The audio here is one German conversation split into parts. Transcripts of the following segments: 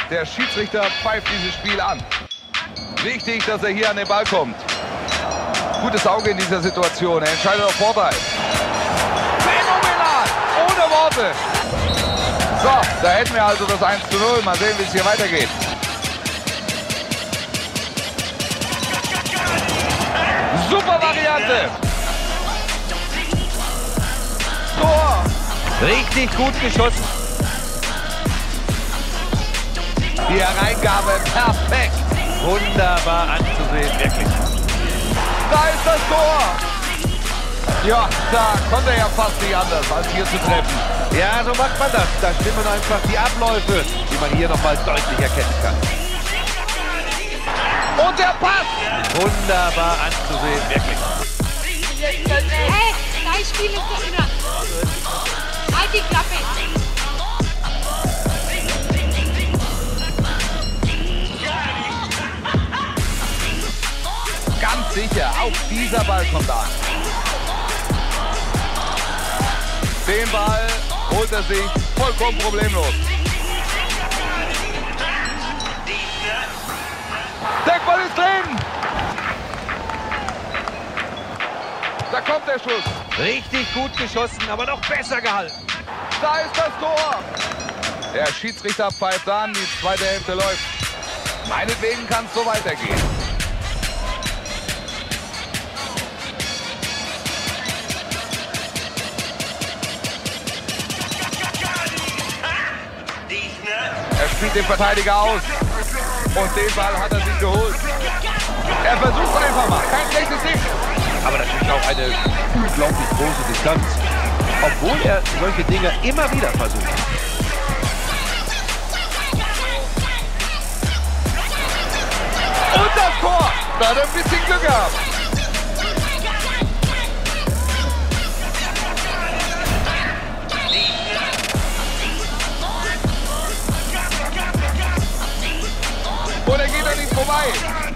Der Schiedsrichter pfeift dieses Spiel an. Wichtig, dass er hier an den Ball kommt. Gutes Auge in dieser Situation. Er entscheidet auf Vorteil. Phänomenal! Ohne Worte. So, da hätten wir also das 1:0. Mal sehen, wie es hier weitergeht. Super Variante. Tor. Richtig gut geschossen. Die Hereingabe perfekt. Wunderbar anzusehen, wirklich. Da ist das Tor. Ja, da konnte er ja fast nicht anders, als hier zu treffen. Ja, so macht man das. Da stimmen einfach die Abläufe, die man hier nochmal deutlich erkennen kann. Und der Pass. Wunderbar anzusehen, wirklich. Hey, dein Spiel ist doch wieder. Halt die Klappe. Ganz sicher, auch dieser Ball kommt an. Den Ball holt er sich vollkommen problemlos. Der Ball ist drin. Da kommt der Schuss. Richtig gut geschossen, aber noch besser gehalten. Da ist das Tor. Der Schiedsrichter pfeift an, die zweite Hälfte läuft. Meinetwegen kann es so weitergehen. Er spielt den Verteidiger aus. Und den Ball hat er sich geholt. Er versucht einfach mal. Kein schlechtes Ding. Aber natürlich auch eine unglaublich große Distanz. Obwohl er solche Dinge immer wieder versucht. Und das Tor. Da hat er ein bisschen Glück gehabt. Und er geht an ihm vorbei.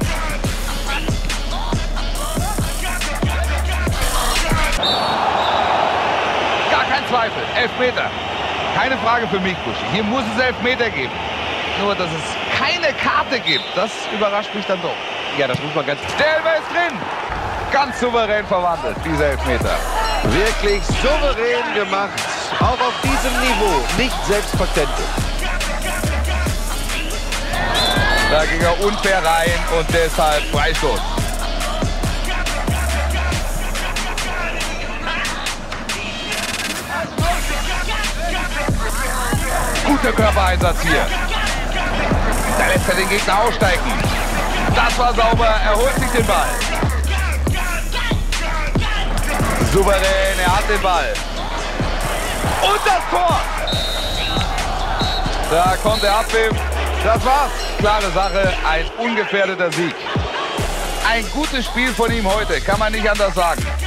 Gar kein Zweifel. Elfmeter. Keine Frage für mich, Buschi. Hier muss es Elfmeter geben. Nur, dass es keine Karte gibt, das überrascht mich dann doch. Ja, das muss man ganz... Der Elfer ist drin. Ganz souverän verwandelt, dieser Elfmeter. Wirklich souverän gemacht. Auch auf diesem Niveau. Nicht selbstverständlich. Da ging er unfair rein und deshalb Freistoß. Guter Körpereinsatz hier. Da lässt er den Gegner aussteigen. Das war sauber, er holt sich den Ball. Souverän, er hat den Ball. Und das Tor. Da kommt der Abpfiff. Das war's. Klare Sache, ein ungefährdeter Sieg. Ein gutes Spiel von ihm heute, kann man nicht anders sagen.